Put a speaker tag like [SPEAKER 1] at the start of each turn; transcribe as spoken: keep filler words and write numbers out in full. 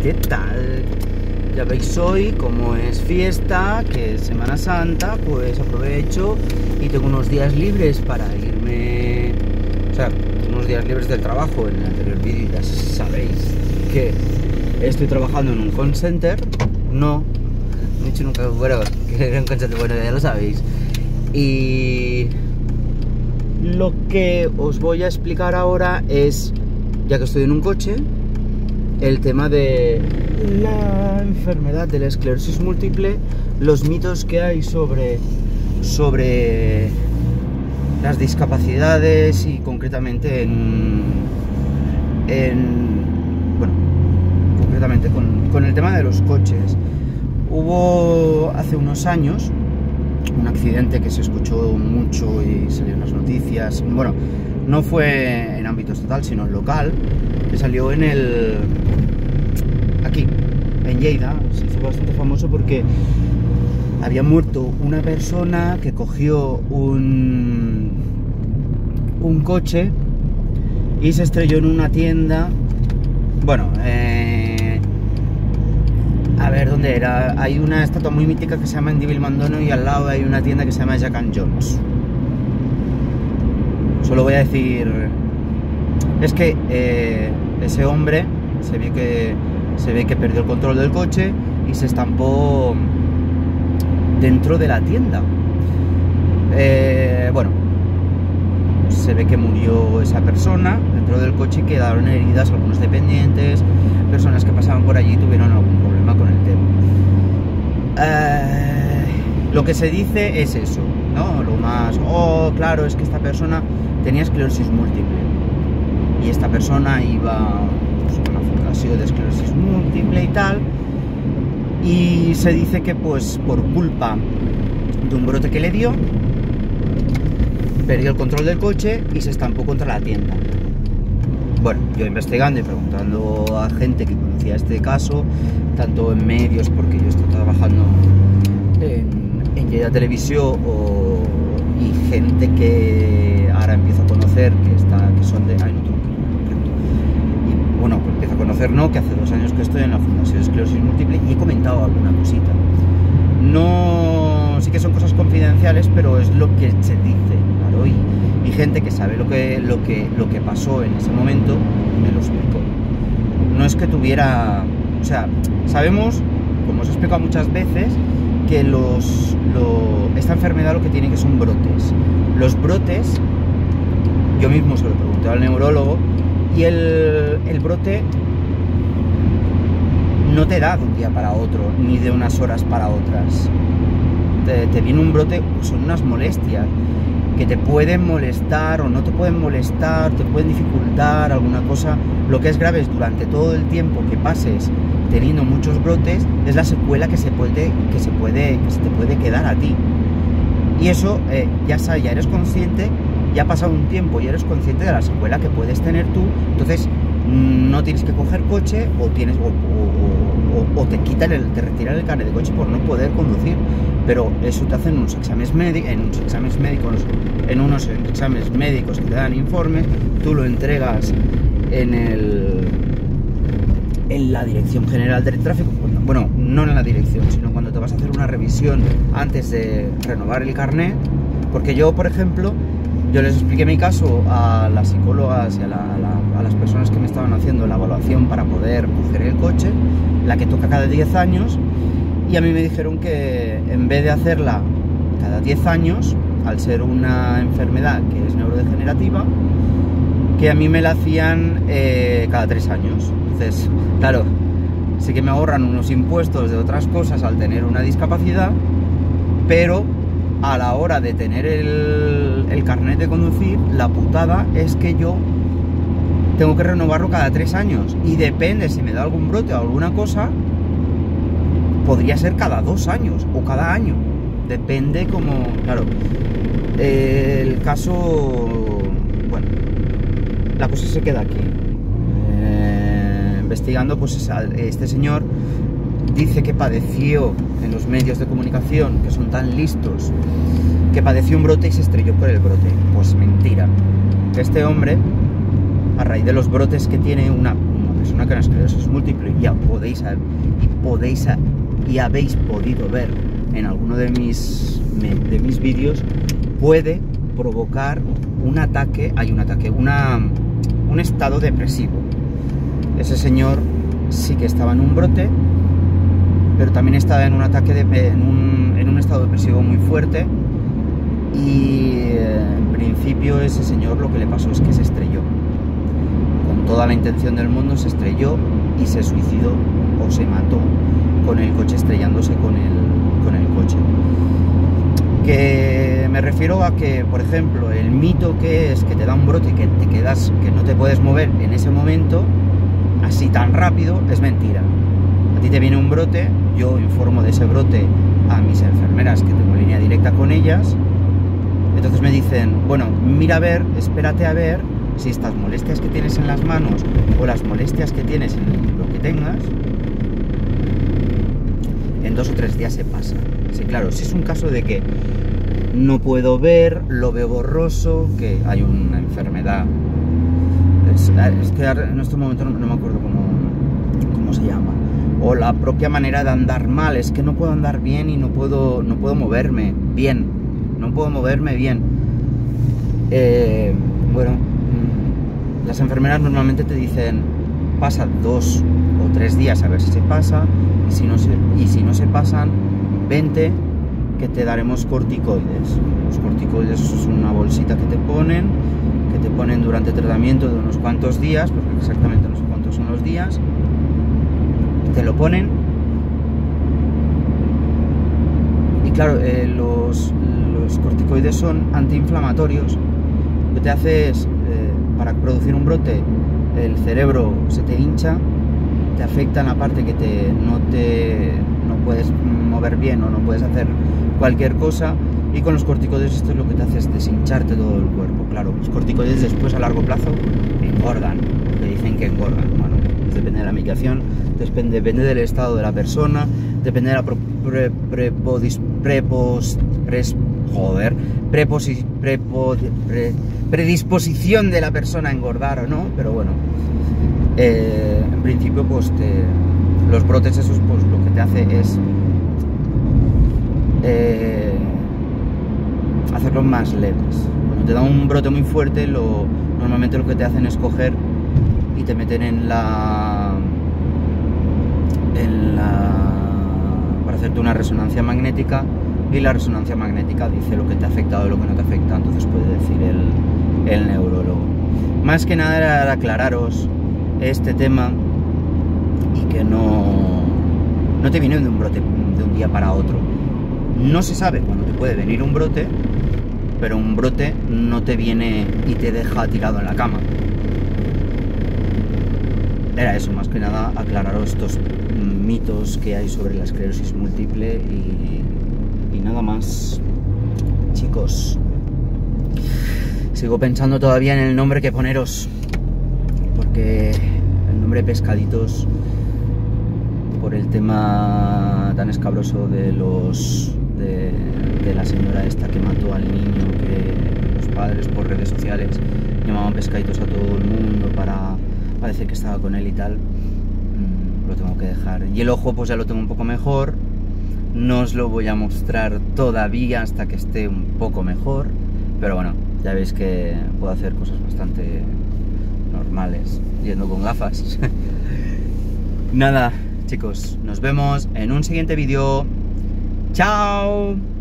[SPEAKER 1] ¿qué tal? Ya veis hoy, como es fiesta, que es Semana Santa, pues aprovecho y tengo unos días libres para irme... O sea, unos días libres del trabajo. En el anterior vídeo ya sabéis que estoy trabajando en un call center. No, no he dicho nunca, bueno, que era un call center, bueno, ya lo sabéis. Y... lo que os voy a explicar ahora es, ya que estoy en un coche, el tema de la enfermedad de la esclerosis múltiple, los mitos que hay sobre, sobre las discapacidades y concretamente en, en bueno, concretamente con, con el tema de los coches. Hubo hace unos años un accidente que se escuchó mucho y salió en las noticias. Bueno, no fue en ámbito estatal, sino en local, que salió en el... aquí, en Lleida. Se hizo bastante famoso porque había muerto una persona que cogió un, un coche y se estrelló en una tienda. Bueno, eh... a ver, ¿dónde era? Hay una estatua muy mítica que se llama Indíbil Mandono y al lado hay una tienda que se llama Jack and Jones. Solo voy a decir... es que eh, ese hombre se ve que se ve que perdió el control del coche y se estampó dentro de la tienda. Eh, bueno, se ve que murió esa persona dentro del coche y quedaron heridas algunos dependientes, personas que pasaban por allí y tuvieron algún problema con el tema. Eh, lo que se dice es eso, ¿no? Lo más, oh, claro, es que esta persona tenía esclerosis múltiple y esta persona iba pues, con una fundación de esclerosis múltiple y tal, y se dice que pues por culpa de un brote que le dio perdió el control del coche y se estampó contra la tienda. Bueno, yo investigando y preguntando a gente que conocía este caso, tanto en medios, porque yo estoy trabajando en, en Lleida Televisión, o, y gente que ahora empiezo a conocer, que, está, que son de... Ay, no tengo que... Y, bueno, pues empiezo a conocer, no, que hace dos años que estoy en la Fundación Esclerosis Múltiple y he comentado alguna cosita. No... sí que son cosas confidenciales, pero es lo que se dice, claro, y, y gente que sabe lo que, lo, que, lo que pasó en ese momento me lo explicó. No es que tuviera... o sea, sabemos, como os he explicado muchas veces, que los, lo, esta enfermedad lo que tiene que son brotes. Los brotes, yo mismo se lo pregunté al neurólogo, y el, el brote no te da de un día para otro, ni de unas horas para otras. Te, te viene un brote, son unas molestias que te pueden molestar o no te pueden molestar, te pueden dificultar alguna cosa. Lo que es grave es durante todo el tiempo que pases teniendo muchos brotes, es la secuela que se puede, que se puede, que se te puede quedar a ti. Y eso, eh, ya sabes, ya eres consciente, ya ha pasado un tiempo y eres consciente de la secuela que puedes tener tú. Entonces no tienes que coger coche o tienes o, o, o, o te quitan el, te retiran el carnet de coche por no poder conducir. Pero eso te hacen unos exámenes médicos, en unos exámenes médicos, en unos exámenes médicos que te dan informes, tú lo entregas en el en la Dirección General del Tráfico, bueno, no en la dirección, sino cuando te vas a hacer una revisión antes de renovar el carnet, porque yo, por ejemplo, yo les expliqué mi caso a las psicólogas y a, la, a, la, a las personas que me estaban haciendo la evaluación para poder coger el coche, la que toca cada diez años, y a mí me dijeron que en vez de hacerla cada diez años, al ser una enfermedad que es neurodegenerativa, que a mí me la hacían eh, cada tres años. Entonces, claro, sí que me ahorran unos impuestos de otras cosas al tener una discapacidad, pero a la hora de tener el, el carnet de conducir, la putada es que yo tengo que renovarlo cada tres años. Y depende si me da algún brote o alguna cosa, podría ser cada dos años o cada año. Depende como... claro, el caso... bueno, la cosa se queda aquí. Eh, investigando, pues este señor dice que padeció en los medios de comunicación, que son tan listos, que padeció un brote y se estrelló por el brote. Pues mentira. Este hombre, a raíz de los brotes que tiene, una, un persona con esclerosis múltiple, ya podéis y podéis y habéis podido ver en alguno de mis de mis vídeos, puede provocar un ataque, hay un ataque, una, un estado depresivo. Ese señor sí que estaba en un brote, pero también estaba en un ataque de, en, un, en un estado depresivo muy fuerte, y eh, en principio ese señor lo que le pasó es que se estrelló. Con toda la intención del mundo se estrelló y se suicidó o se mató con el coche, estrellándose con el, con el coche. Que me refiero a que, por ejemplo, el mito que es que te da un brote y que te quedas, que no te puedes mover en ese momento, así tan rápido, es mentira. A ti te viene un brote, yo informo de ese brote a mis enfermeras, que tengo línea directa con ellas, entonces me dicen, bueno, mira a ver, espérate a ver si estas molestias que tienes en las manos o las molestias que tienes en lo que tengas, en dos o tres días se pasa. Sí, claro, si es un caso de que no puedo ver, lo veo borroso, que hay una enfermedad, es, es que en este momento no, no me acuerdo cómo, cómo se llama, o la propia manera de andar mal, es que no puedo andar bien y no puedo, no puedo moverme bien, no puedo moverme bien. Eh, bueno, las enfermeras normalmente te dicen, pasa dos o tres días a ver si se pasa, y si no se, y si no se pasan, vente que te daremos corticoides. Los corticoides es una bolsita que te ponen, que te ponen durante tratamiento de unos cuantos días, porque exactamente no sé cuántos son los días, te lo ponen, y claro, eh, los, los corticoides son antiinflamatorios. Lo que te hace es, eh, para producir un brote, el cerebro se te hincha, te afecta en la parte que te, no te no puedes mover bien o no puedes hacer cualquier cosa, y con los corticoides esto es lo que te hace es deshincharte todo el cuerpo. Claro, los corticoides después a largo plazo engordan, te dicen que engordan. Bueno, pues depende de la medicación, depende, depende del estado de la persona, depende de la pro, pre, prepodis, prepos, pres, joder, preposi, prepo, pre, predisposición de la persona a engordar o no, pero bueno, eh, en principio pues te, los brotes esos pues lo que te hace es eh, hacerlos más leves. Cuando te da un brote muy fuerte, lo, normalmente lo que te hacen es coger y te meten en la en la para hacerte una resonancia magnética, y la resonancia magnética dice lo que te ha afectado y lo que no te afecta, entonces puede decir el, el neurólogo. Más que nada era aclararos este tema, y que no, no te viene de un brote de un día para otro. No se sabe cuándo te puede venir un brote, pero un brote no te viene y te deja tirado en la cama. Era eso, más que nada aclararos estos mitos que hay sobre la esclerosis múltiple, y, y nada más, chicos. Sigo pensando todavía en el nombre que poneros, porque el nombre Pescaditos, por el tema tan escabroso de los de, de la señora esta que mató al niño, que los padres por redes sociales llamaban Pescaditos a todo el mundo para, para decir que estaba con él y tal. Lo tengo que dejar. Y el ojo pues ya lo tengo un poco mejor, no os lo voy a mostrar todavía hasta que esté un poco mejor, pero bueno, ya veis que puedo hacer cosas bastante normales yendo con gafas. Nada, chicos, nos vemos en un siguiente vídeo. ¡Chao!